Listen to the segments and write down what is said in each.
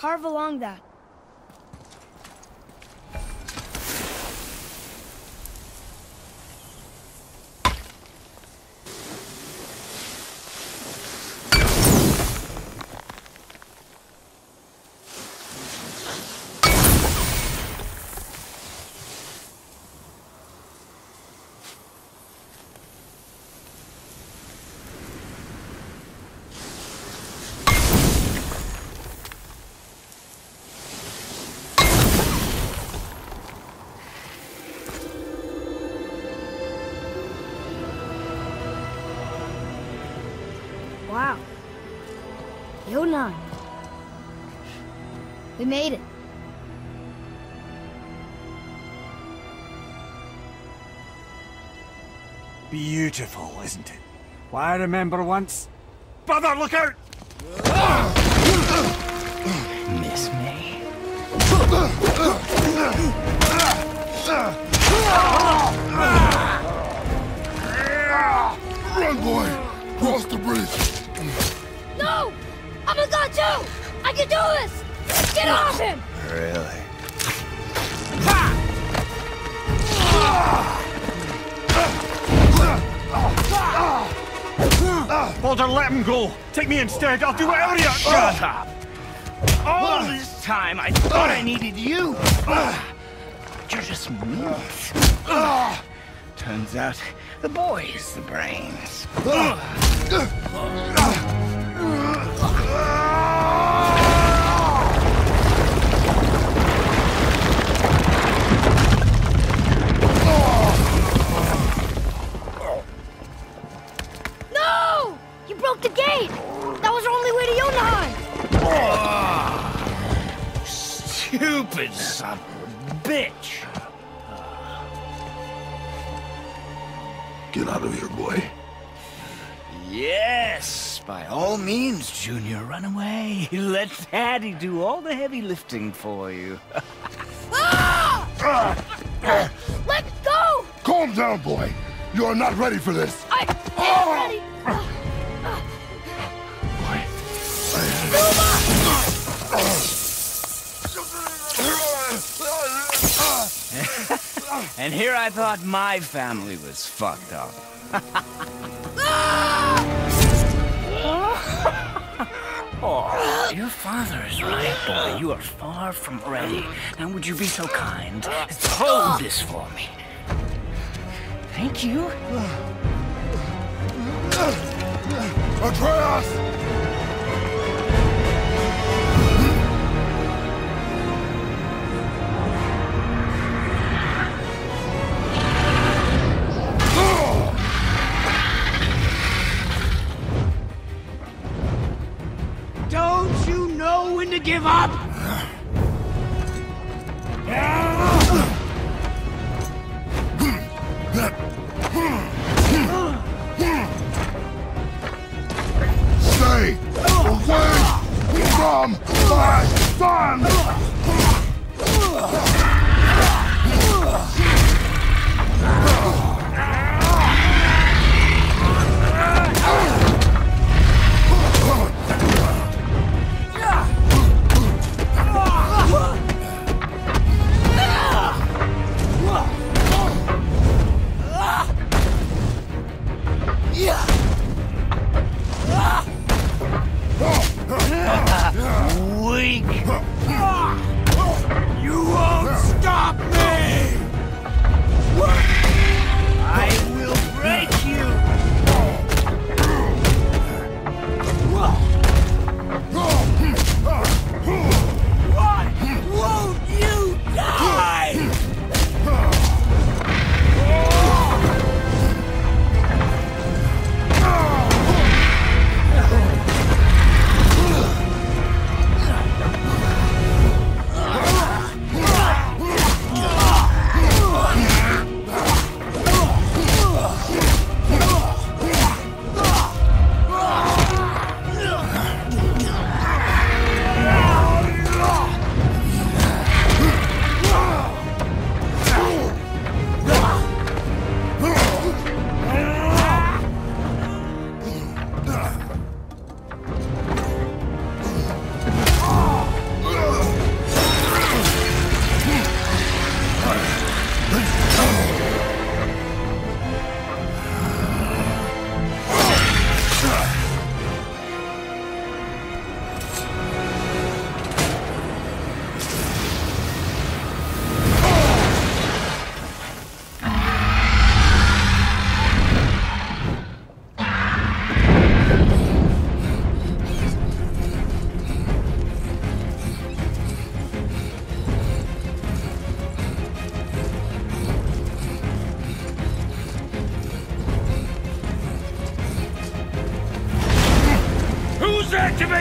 Carve along that. Wow. Yonan. We made it. Beautiful, isn't it? Why, I remember once... Brother, look out! Miss me? Run, boy! Cross the bridge! No! I'm a god too! I can do this! Get off him! Really? Baldur, let him go! Take me instead, I'll do whatever you... Shut up! All this time I thought I needed you! But you're just meat. Turns out the boy's the brains. No! You broke the gate! That was our only way to Jotunheim! Stupid son of a bitch! Get out of here, boy. Yes, by all means, Junior, run away. Let Daddy do all the heavy lifting for you. Ah! Let go! Calm down, boy. You are not ready for this. I am ready! And here I thought my family was fucked up. Oh, your father is right, boy. You are far from ready. Now, would you be so kind as to hold this for me? Thank you. Atreus! Don't you know when to give up? Stay away from my son! Weak! You won't stop me!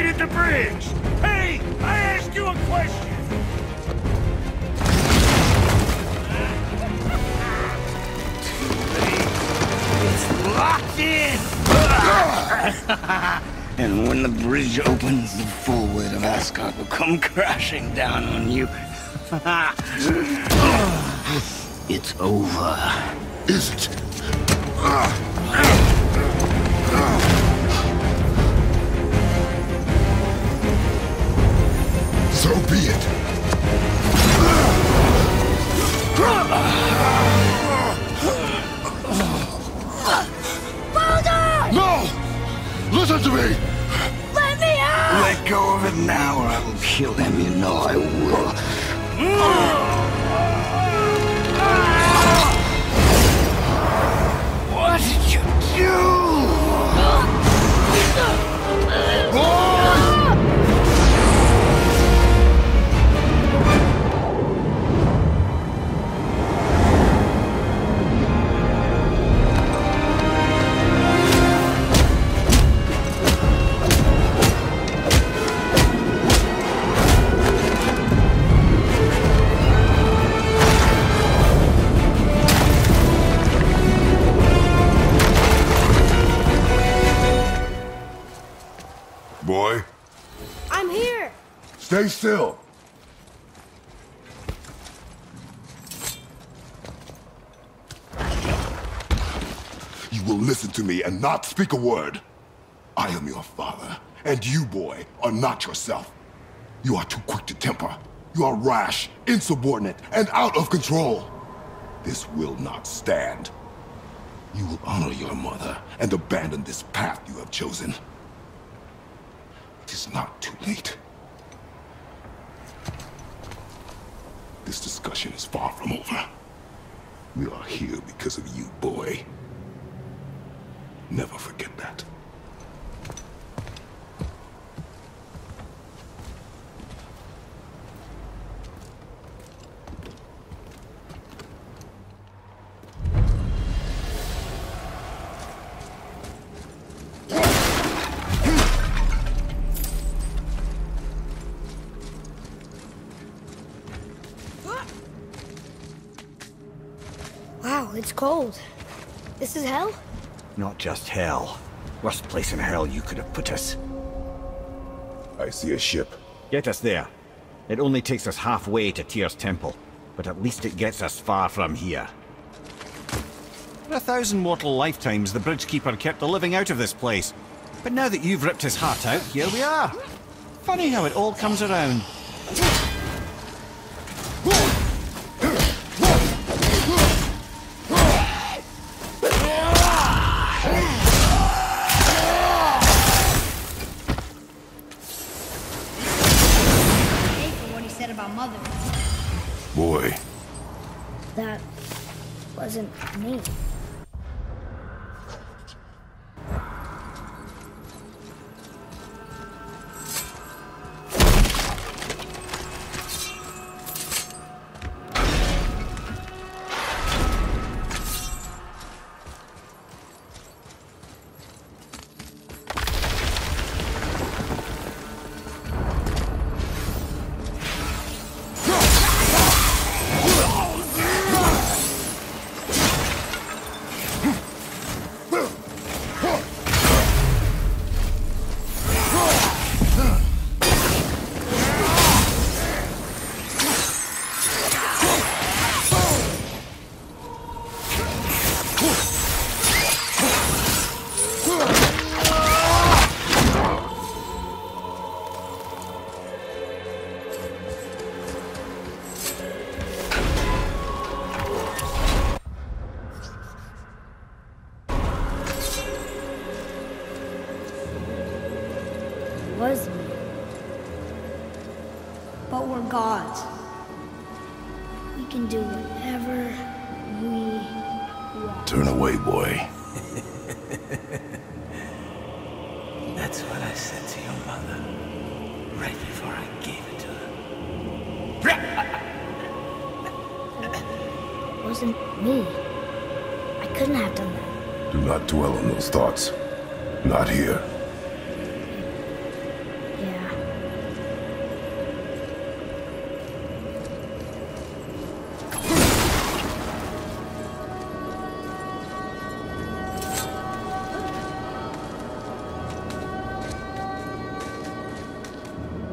at the bridge! Hey! I asked you a question! Too late. It's locked in! And when the bridge opens, the full weight of Asgard will come crashing down on you. It's over. Is it? So be it. Baldur! No! Listen to me! Let me out! Let go of it now, or I will kill him. You know I will. What did you do? Boy, I'm here! stay still. You will listen to me and not speak a word. I am your father, and you, boy, are not yourself. You are too quick to temper. You are rash, insubordinate, and out of control. This will not stand. You will honor your mother and abandon this path you have chosen. It is not too late. This discussion is far from over. We are here because of you, boy. Never forget that. Wow, it's cold. This is hell? Not just hell. Worst place in hell you could have put us. I see a ship. Get us there. It only takes us halfway to Tyr's temple, but at least it gets us far from here. For 1,000 mortal lifetimes, the Bridgekeeper kept the living out of this place. But now that you've ripped his heart out, here we are. Funny how it all comes around. About Mother. Boy. That wasn't me. Was me. But we're gods. We can do whatever we want. Turn away, boy. That's what I said to your mother, right before I gave it to her. It wasn't me. I couldn't have done that. Do not dwell on those thoughts. Not here. Yeah.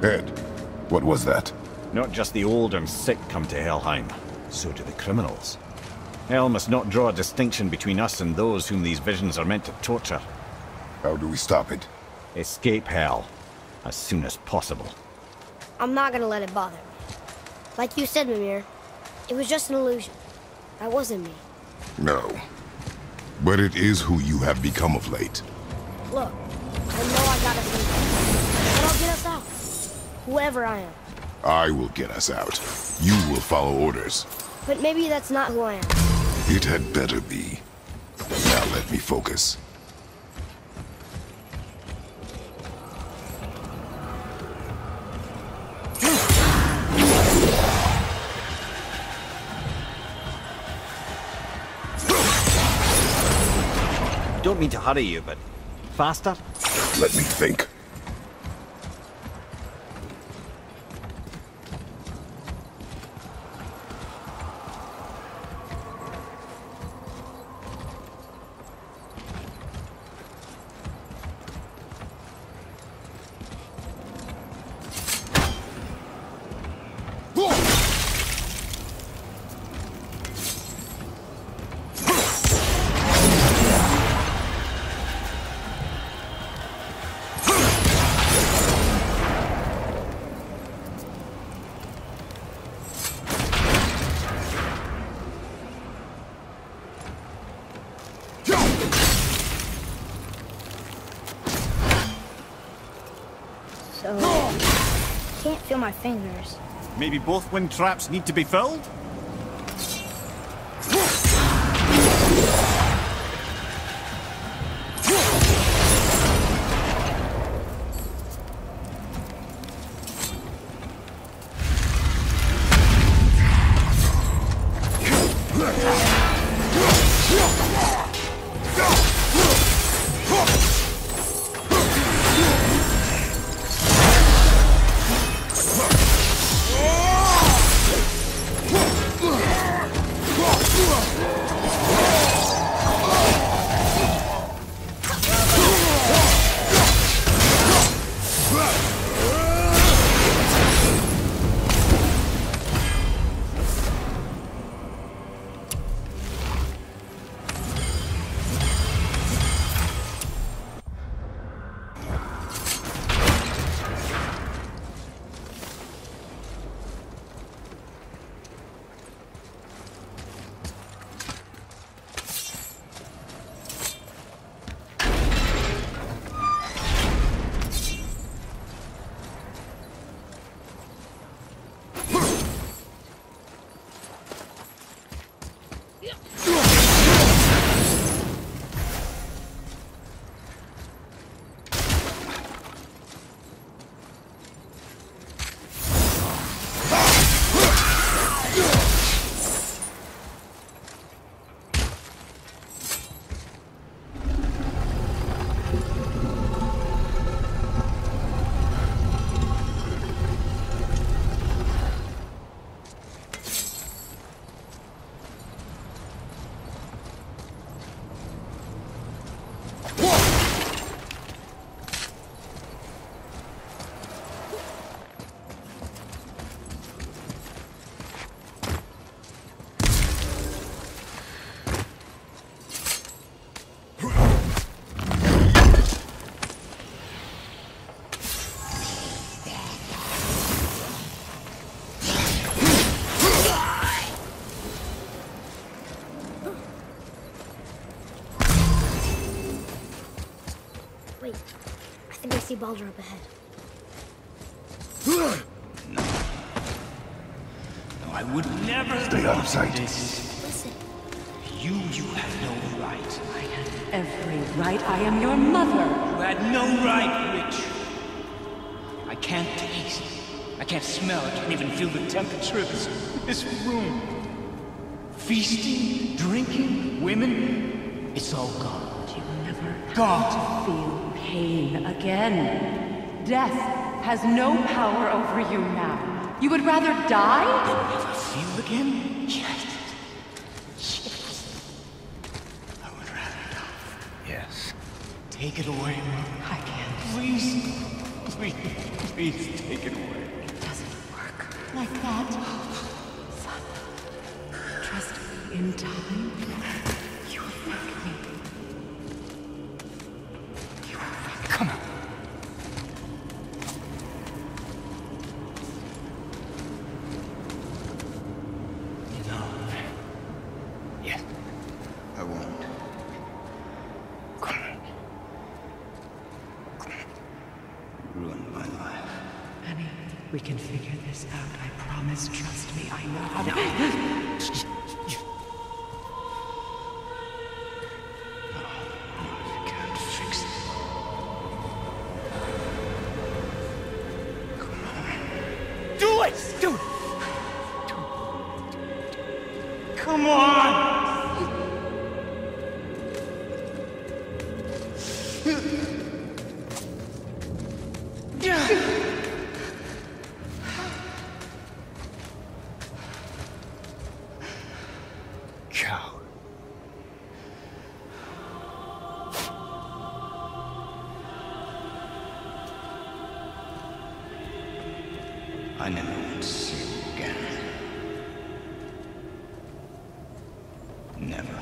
Ed, what was that? Not just the old and sick come to Helheim, so do the criminals. Hell must not draw a distinction between us and those whom these visions are meant to torture. How do we stop it? Escape Hell, as soon as possible. I'm not gonna let it bother me. Like you said, Mimir, it was just an illusion. That wasn't me. No. But it is who you have become of late. Look, I know I gotta save them, but I'll get us out. Whoever I am. I will get us out. You will follow orders. But maybe that's not who I am. It had better be. Now let me focus. Don't mean to hurry you, but faster? Let me think. So, can't feel my fingers. Maybe both wind traps need to be filled? Wait, I think I see Baldur up ahead. No, I would never Stay out of sight. This. Listen. You had no right. I had every right. I am your mother. You had no right, Witch. I can't taste. I can't smell. I can't even feel the temperature of this room. Feasting, drinking, women. It's all gone. You will never Gone. feel pain again. Death has no power over you now. You would rather die? And never feel again? Yes. I would rather die. Yes. Take it away, Mom. I can't. Please. Please. He's taken away. It doesn't work like that. Son, trust me, in time, you will thank me. You will thank me. Come on. No. Yes. I won't. Ruined my life. Honey, we can figure this out. I promise. Trust me. I know how to. I can't fix it. Come on. Do it! Do it! Come on! Coward. I never want to see you again. Never.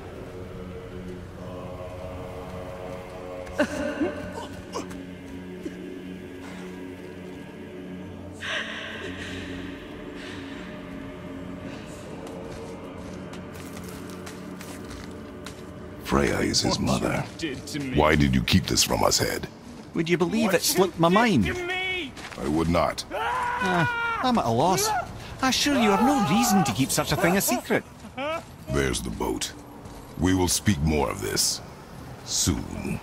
Freya is his mother. Why did you keep this from us, Head? Would you believe it slipped my mind? I would not. I'm at a loss. I assure you have no reason to keep such a thing a secret. There's the boat. We will speak more of this soon.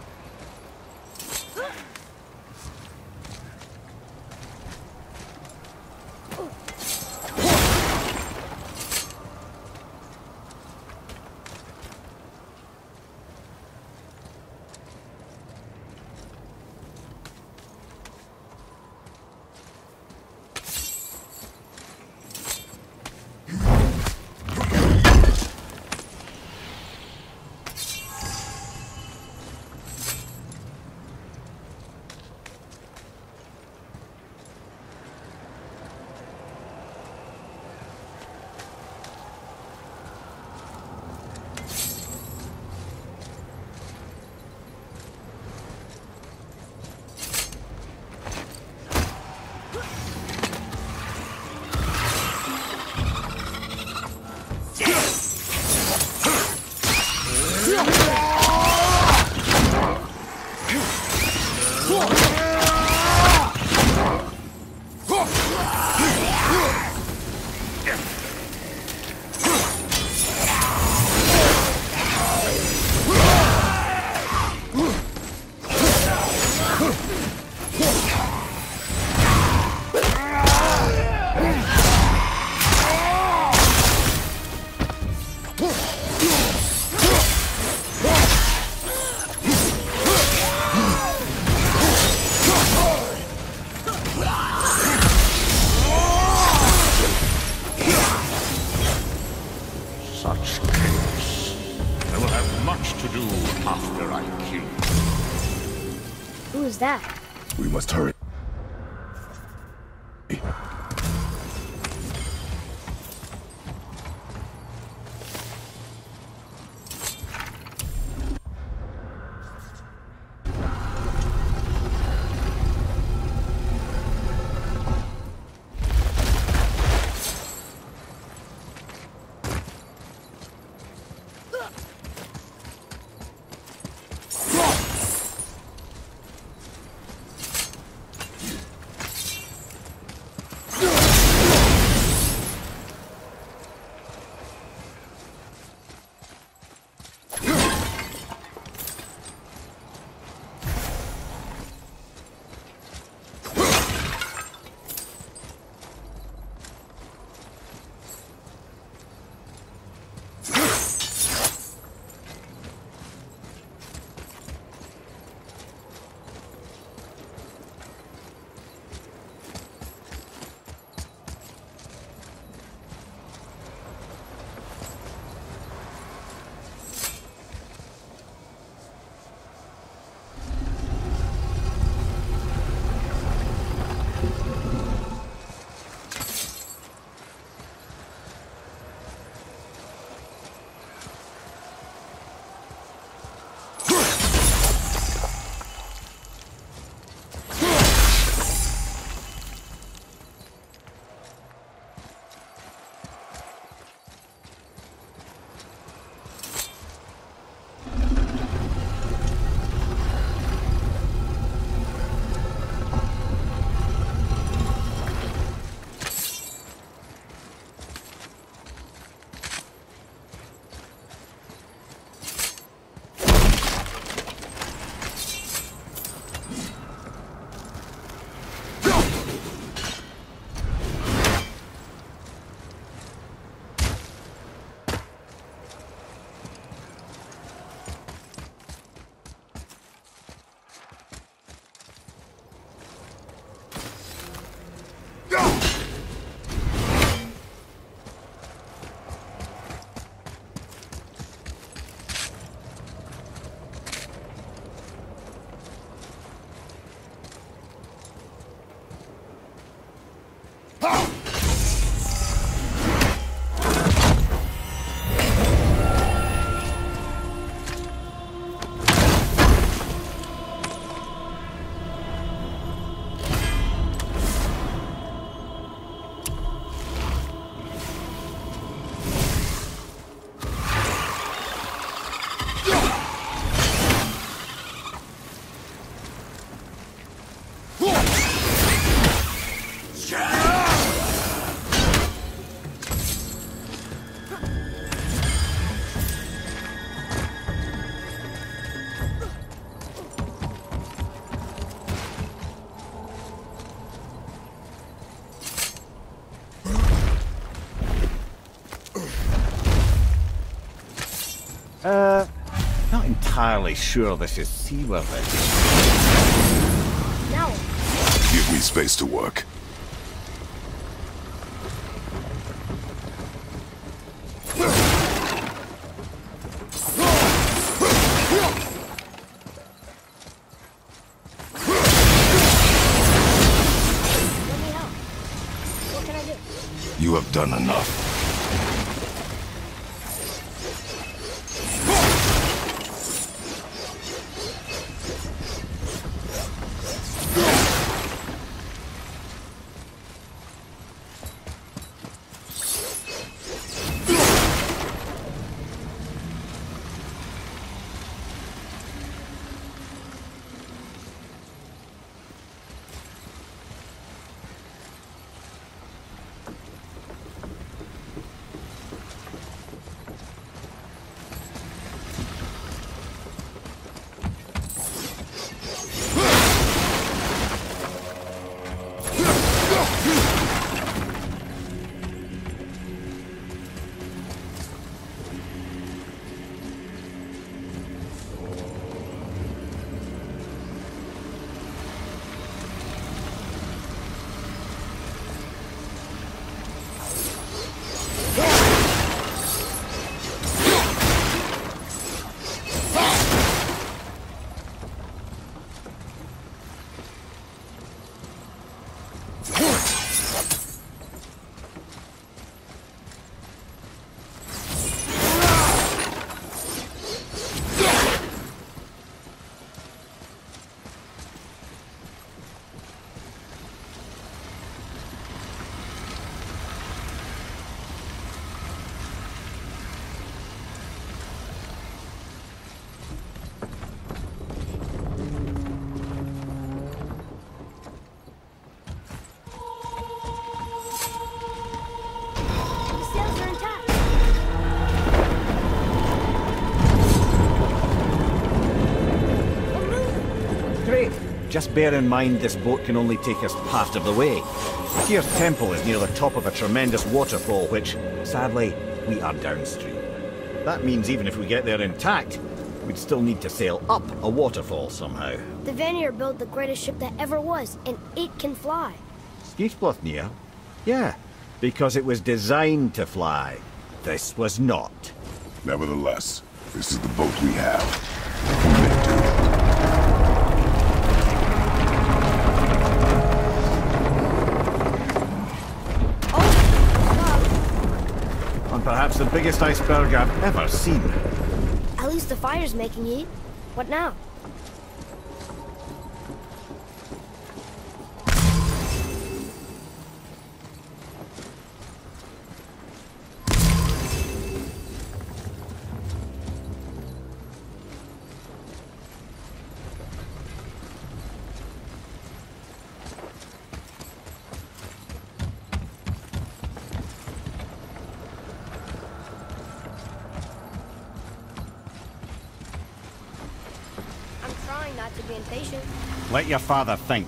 Such chaos. I will have much to do after I kill you. Who is that? We must hurry. Not entirely sure this is seaworthy. Now, Give me space to work. let me help. What can I do? You have done enough. The sails are intact. We're moving. Great. Just bear in mind this boat can only take us part of the way. Tyr's temple is near the top of a tremendous waterfall which, sadly, we are downstream. That means even if we get there intact, we'd still need to sail up a waterfall somehow. The Vanir built the greatest ship that ever was, and it can fly. Skiflothnir? Yeah, because it was designed to fly. This was not. Nevertheless, this is the boat we have. What will it do? And perhaps the biggest iceberg I've ever seen. At least the fire's making heat. What now? I'm trying not to be impatient. Let your father think.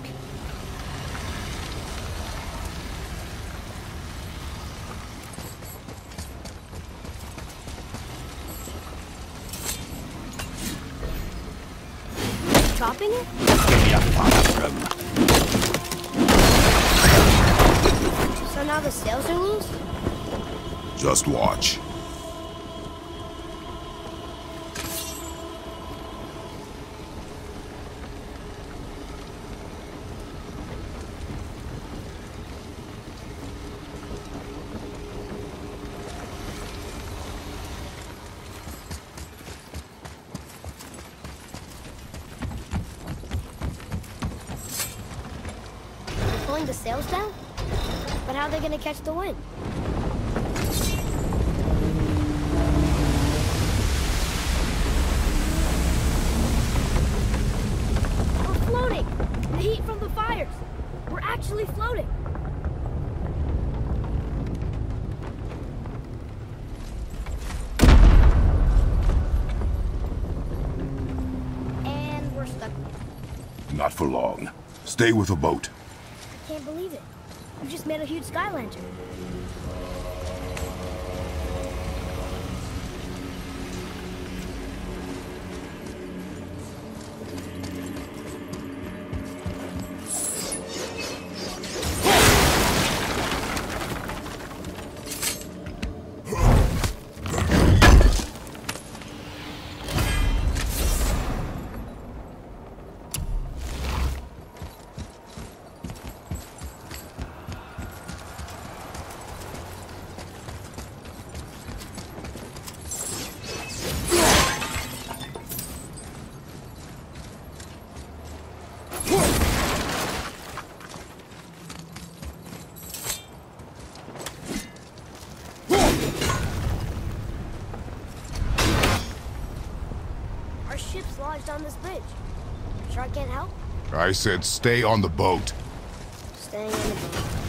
Chopping it? Give your father room. So now the sails are loose? Just watch. slowing the sails down? But how are they gonna catch the wind? We're floating! The heat from the fires! We're actually floating! And we're stuck. Not for long. Stay with the boat. I can't believe it. You just made a huge sky lantern. Our ship's lodged on this bridge. Sure I can't help? I said stay on the boat. Staying on the boat.